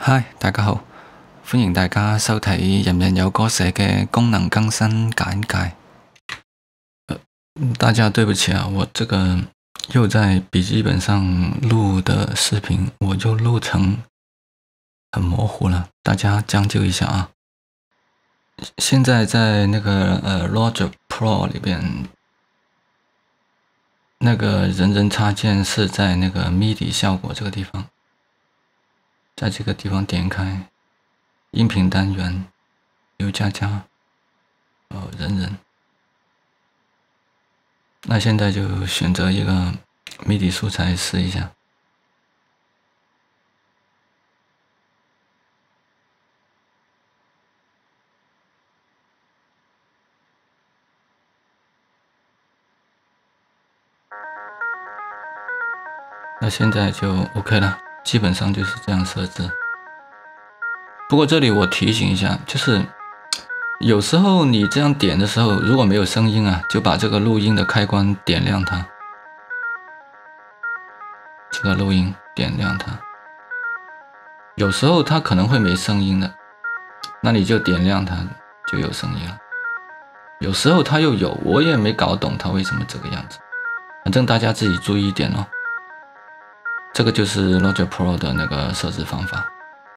嗨，大家好，歡迎大家收睇人人有歌寫嘅功能更新簡介。大家對不起啊，我這個又在筆記本上錄的視頻，我就錄成很模糊了，大家將就一下啊。現在在那個Logic Pro 裏邊，那個人人插件是在那個 MIDI 效果這個地方，在這個地方點開音頻單元，有加加，人人。那現在就選擇一個 MIDI 素材試一下。那現在就 OK 了，基本上就是這樣設置。不過這裡我提醒一下，就是有時候你這樣點的時候，如果沒有聲音啊，就把這個錄音的開關點亮它。這個錄音點亮它。有時候它可能會沒聲音的，那你就點亮它就有聲音了。有時候它又有，我也沒搞懂它為什麼這個樣子。反正大家自己注意一點哦。這個就是 Logic Pro 的那個設置方法。